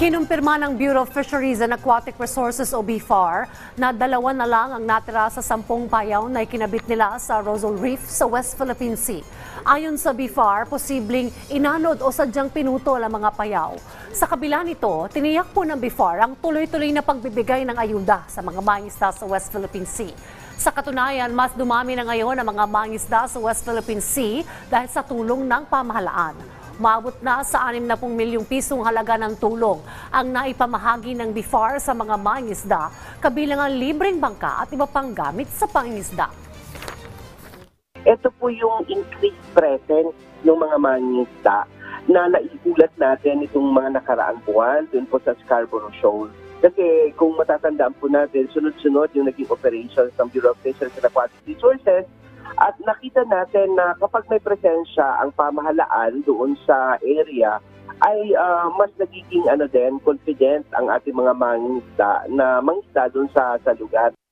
Kinumpirma ng Bureau of Fisheries and Aquatic Resources o BFAR na 2 na lang ang natira sa 10 payaw na ikinabit nila sa Rosal Reef sa West Philippine Sea. Ayon sa BFAR, posibleng inanod o sadyang pinutol ang mga payaw. Sa kabila nito, tiniyak po ng BFAR ang tuloy-tuloy na pagbibigay ng ayuda sa mga mangingisda sa West Philippine Sea. Sa katunayan, mas dumami na ngayon ang mga mangingisda sa West Philippine Sea dahil sa tulong ng pamahalaan. Maabot na sa 60 milyong pisong halaga ng tulong ang naipamahagi ng BFAR sa mga mangingisda, kabilang ang libreng bangka at iba pang gamit sa pangingisda. Ito po yung increased presence ng mga mangingisda na naiulat natin itong mga nakaraang buwan dun po sa Scarborough Shoal. Kasi kung matatandaan po natin, sunod-sunod yung naging operations ng Bureau of Fisheries and Aquatic Resources. At nakita natin na kapag may presensya ang pamahalaan doon sa area, ay mas nagiging confident ang ating mga mangingisda na mangisda doon sa lugar.